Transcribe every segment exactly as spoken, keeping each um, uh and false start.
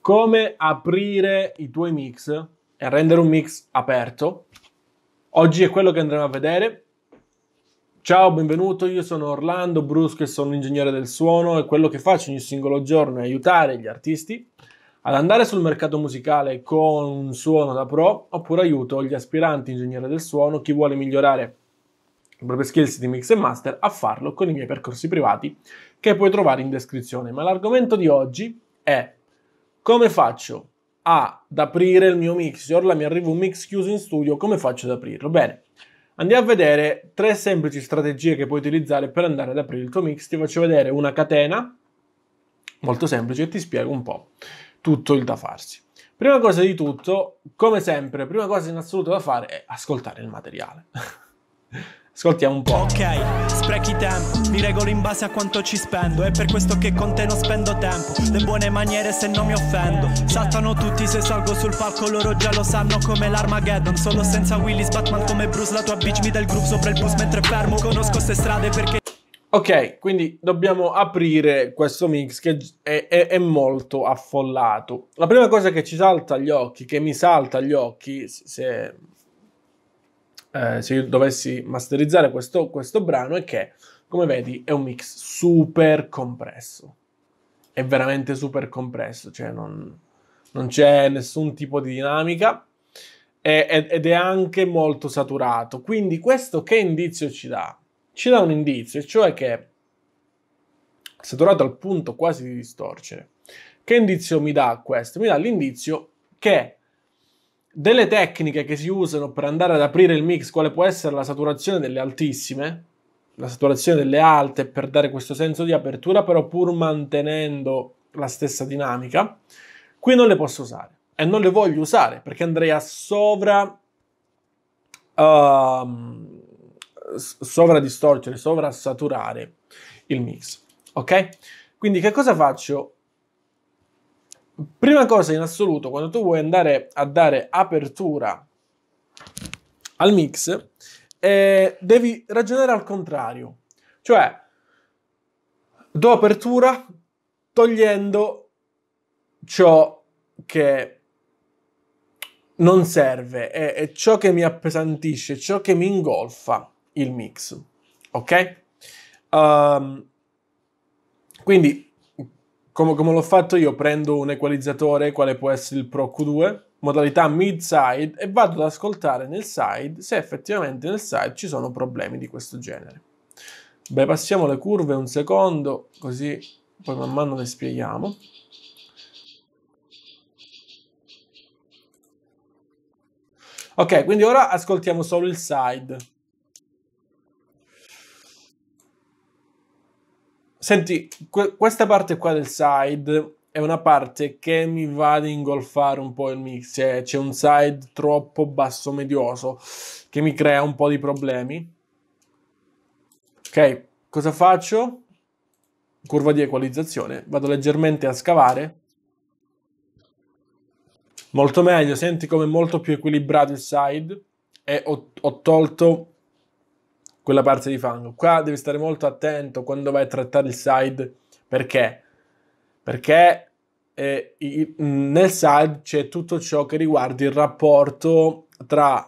come aprire i tuoi mix e rendere un mix aperto. Oggi è quello che andremo a vedere. Ciao, benvenuto, io sono Orlando Brusco e sono un ingegnere del suono e quello che faccio ogni singolo giorno è aiutare gli artisti ad andare sul mercato musicale con un suono da pro, oppure aiuto gli aspiranti ingegneri del suono, chi vuole migliorare le proprie skills di mix e master, a farlo con i miei percorsi privati che puoi trovare in descrizione. Ma l'argomento di oggi è come faccio ad aprire il mio mix. Se ora mi arriva un mix chiuso in studio, come faccio ad aprirlo? Bene, andiamo a vedere tre semplici strategie che puoi utilizzare per andare ad aprire il tuo mix. Ti faccio vedere una catena molto semplice e ti spiego un po' tutto il da farsi. Prima cosa di tutto, come sempre, prima cosa in assoluto da fare è ascoltare il materiale. Ascoltiamo un po'. Ok, sprechi tempo, mi regolo in base a quanto ci spendo. È per questo che con te non spendo tempo. Le buone maniere se non mi offendo. Saltano tutti se salgo sul palco, loro già lo sanno come l'Armageddon. Solo senza Willis, Batman come Bruce. La tua bitch mi dà il groove sopra il bus mentre fermo. Conosco ste strade perché... Ok, quindi dobbiamo aprire questo mix che è, è, è molto affollato. La prima cosa che ci salta agli occhi, che mi salta agli occhi, se... Eh, se io dovessi masterizzare questo, questo brano, è che, come vedi, è un mix super compresso. È veramente super compresso, cioè non, non c'è nessun tipo di dinamica è, è, ed è anche molto saturato. Quindi questo che indizio ci dà? Ci dà un indizio, cioè che è saturato al punto quasi di distorcere. Che indizio mi dà questo? Mi dà l'indizio che delle tecniche che si usano per andare ad aprire il mix, quale può essere la saturazione delle altissime, la saturazione delle alte per dare questo senso di apertura, però pur mantenendo la stessa dinamica, qui non le posso usare. E non le voglio usare perché andrei a sovra uh, sovra distorcere, sovra saturare il mix. Ok? Quindi che cosa faccio? Prima cosa in assoluto, quando tu vuoi andare a dare apertura al mix, eh, devi ragionare al contrario. Cioè, do apertura togliendo ciò che non serve, è, è ciò che mi appesantisce, ciò che mi ingolfa il mix. Ok? Um, quindi... Come, come l'ho fatto io, prendo un equalizzatore, quale può essere il Pro Q due, modalità mid-side, e vado ad ascoltare nel side se effettivamente nel side ci sono problemi di questo genere. Beh, passiamo le curve un secondo, così poi man mano le spieghiamo. Ok, quindi ora ascoltiamo solo il side. Senti, que questa parte qua del side è una parte che mi va ad ingolfare un po' il mix, cioè c'è un side troppo basso medioso che mi crea un po' di problemi. Ok, cosa faccio? Curva di equalizzazione, vado leggermente a scavare. Molto meglio, senti come è molto più equilibrato il side e ho, ho tolto quella parte di fango. Qua devi stare molto attento quando vai a trattare il side. Perché? Perché eh, i, nel side c'è tutto ciò che riguarda il rapporto tra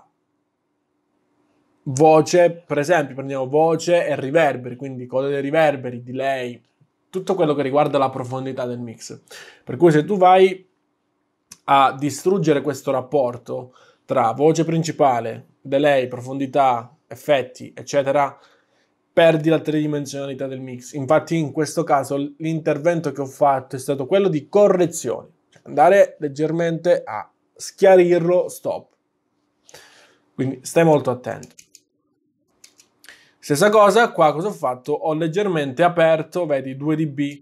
voce, per esempio prendiamo voce e riverberi, quindi code dei riverberi, delay, tutto quello che riguarda la profondità del mix. Per cui se tu vai a distruggere questo rapporto tra voce principale, delay, profondità, effetti, eccetera, perdi la tridimensionalità del mix. Infatti in questo caso l'intervento che ho fatto è stato quello di correzione, cioè andare leggermente a schiarirlo, stop. Quindi stai molto attento. Stessa cosa, qua cosa ho fatto? Ho leggermente aperto, vedi, due decibel.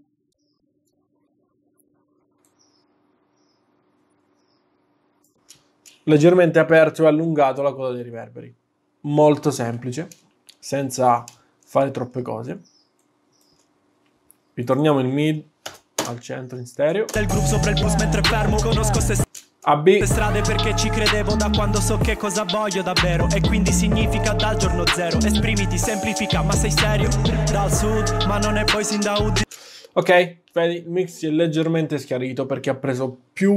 Leggermente aperto e allungato la coda dei riverberi. Molto semplice, senza fare troppe cose. Ritorniamo in mid al centro in stereo. Del groove sopra il bus mentre fermo. Conosco ste A B strade perché ci credevo da quando so che cosa voglio davvero. E quindi significa dal giorno zero. Esprimiti, semplifica, ma sei serio? Dal sud, ma non è poi sin da Udine. Ok, vedi, il mix si è leggermente schiarito perché ha preso più,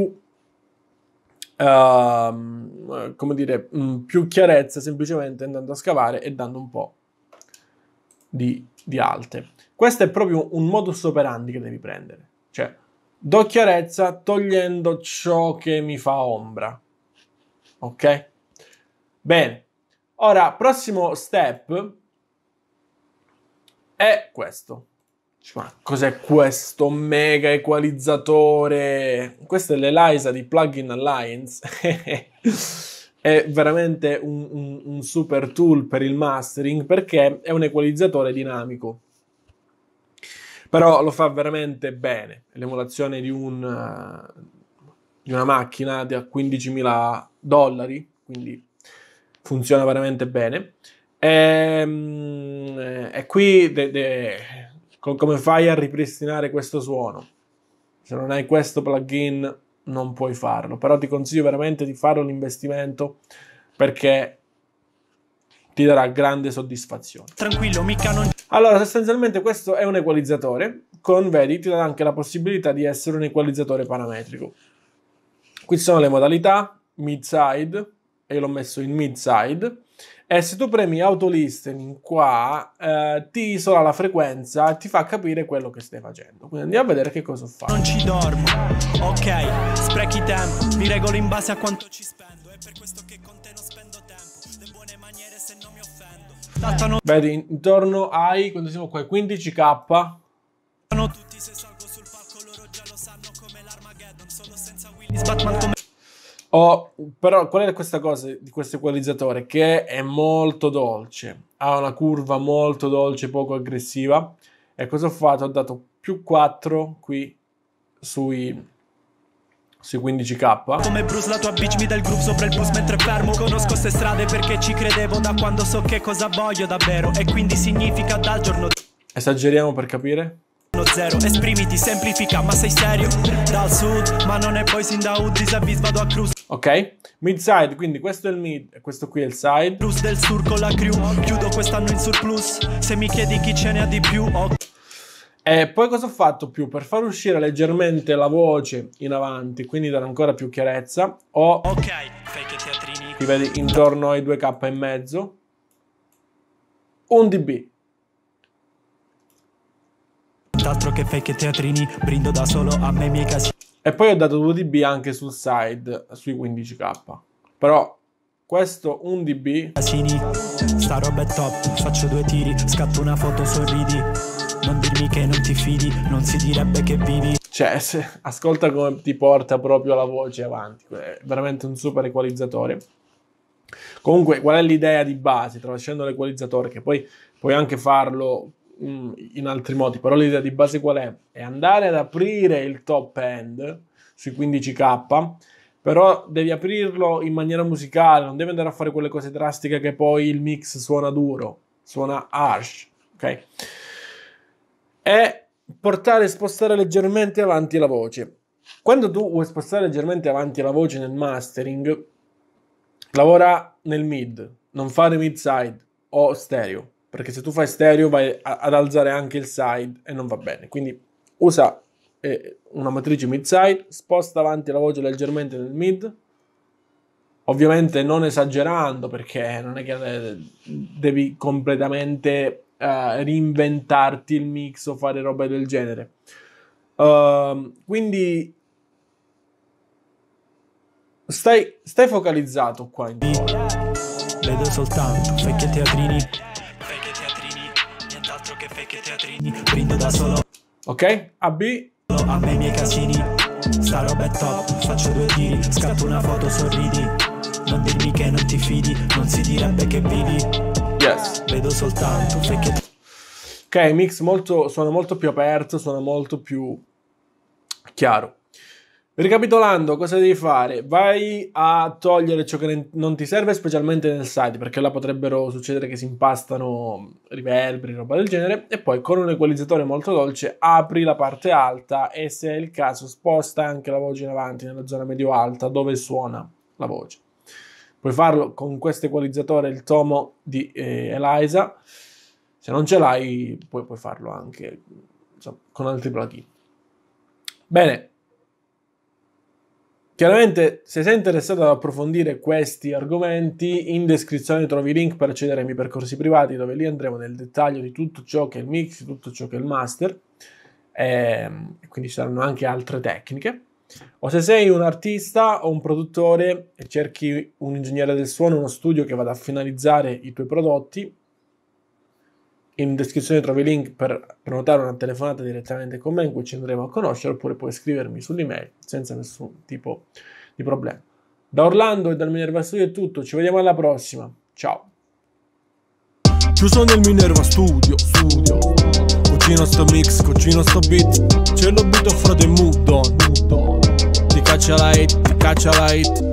uh, come dire, mh, più chiarezza semplicemente andando a scavare e dando un po' di, di alte. Questo è proprio un modus operandi che devi prendere. Cioè, do chiarezza togliendo ciò che mi fa ombra. Ok? Bene. Ora, prossimo step è questo. Ma cos'è questo mega equalizzatore? Questo è l'Elisa di Plugin Alliance. È veramente un, un, un super tool per il mastering perché è un equalizzatore dinamico. Però lo fa veramente bene. È l'emulazione di, un, uh, di una macchina da quindicimila dollari, quindi funziona veramente bene. E, e qui de, de, come fai a ripristinare questo suono? Se non hai questo plugin non puoi farlo, però ti consiglio veramente di fare un investimento perché ti darà grande soddisfazione. Tranquillo, mica non... Allora, sostanzialmente questo è un equalizzatore con, vedi, ti dà anche la possibilità di essere un equalizzatore parametrico. Qui sono le modalità, mid-side, e io l'ho messo in mid-side, e se tu premi auto listening qua, eh, ti isola la frequenza e ti fa capire quello che stai facendo. Quindi andiamo a vedere che cosa fa. Non ci dormo, ok, sprechi tempo, mi regolo in base a quanto ci spendo, è per questo che con te non spendo tempo, le buone maniere se non mi offendo. Saltano... Vedi, intorno ai, quando siamo qua, quindici K. Tutti se salgo sul palco loro già lo sanno come l'Armageddon, solo senza Willis Batman come... Oh, però qual è questa cosa di questo equalizzatore? Che è molto dolce, ha una curva molto dolce, poco aggressiva. E cosa ho fatto? Ho dato più quattro qui sui, sui quindici K. Come Bruce la tua bitch mi dà il groove sopra il bus mentre fermo. Conosco ste strade perché ci credevo da quando so che cosa voglio davvero, e quindi significa dal giorno... Esageriamo per capire? Zero, esprimiti, semplifica, ma sei serio? Dal sud, ma non è poi sin da U, disavvis vado a cruise. Ok, mid side, quindi questo è il mid e questo qui è il side. Plus del sur con la crew, chiudo quest'anno in surplus, se mi chiedi chi ce ne ha di più, oh. E poi cosa ho fatto più? Per far uscire leggermente la voce in avanti, quindi dare ancora più chiarezza, ho, ok, fake teatrini, qui vedi, intorno ai due K e mezzo, un dB. Altro che fake teatrini, brindo da solo a me i miei casi. E poi ho dato due dB anche sul side, sui quindici K. Però questo un dB. Casini, sta roba è top, faccio due tiri, scatto una foto, sorridi. Non dirmi che non ti fidi, non si direbbe che vivi. Cioè, se, ascolta come ti porta proprio la voce avanti. È veramente un super equalizzatore. Comunque, qual è l'idea di base? Tralasciando l'equalizzatore, che poi puoi anche farlo in altri modi, però l'idea di base qual è? È andare ad aprire il top end sui quindici K, però devi aprirlo in maniera musicale, non devi andare a fare quelle cose drastiche che poi il mix suona duro, suona harsh, ok? E portare, spostare leggermente avanti la voce. Quando tu vuoi spostare leggermente avanti la voce nel mastering, lavora nel mid, non fare mid side o stereo. Perché se tu fai stereo vai a, ad alzare anche il side e non va bene. Quindi usa eh, una matrice mid-side, sposta avanti la voce leggermente nel mid, ovviamente non esagerando perché non è che eh, devi completamente eh, reinventarti il mix o fare robe del genere. Uh, quindi stai, stai focalizzato qua intorno. Vedo soltanto fake teatrini. Che teatrini, brindo da solo. Ok, A B. A me i miei casini, sta roba è top, faccio due tiri, scatto una foto, sorridi. Non dirmi che non ti fidi, non si direbbe che vivi. Yes. Vedo soltanto fake. Ok, mix molto, suona molto più aperto, suona molto più chiaro. Ricapitolando, cosa devi fare? Vai a togliere ciò che non ti serve, specialmente nel side, perché là potrebbero succedere che si impastano riverberi, roba del genere, e poi con un equalizzatore molto dolce apri la parte alta e, se è il caso, sposta anche la voce in avanti nella zona medio-alta dove suona la voce. Puoi farlo con questo equalizzatore, il Tomo di eh, Elisa. Se non ce l'hai, poi puoi farlo anche insomma, con altri plugin. Bene. Chiaramente, se sei interessato ad approfondire questi argomenti, in descrizione trovi i link per accedere ai miei percorsi privati, dove lì andremo nel dettaglio di tutto ciò che è il mix, di tutto ciò che è il master, e quindi ci saranno anche altre tecniche. O se sei un artista o un produttore e cerchi un ingegnere del suono, uno studio che vada a finalizzare i tuoi prodotti, in descrizione trovi i link per prenotare una telefonata direttamente con me in cui ci andremo a conoscere, oppure puoi scrivermi sull'email senza nessun tipo di problema. Da Orlando e dal Minerva Studio è tutto, ci vediamo alla prossima, ciao! Chiuso nel Minerva Studio, studio cucino sto mix, cucino sto beat, c'è l'obito fra dei mood on, ti caccia la hit, ti caccia la hit.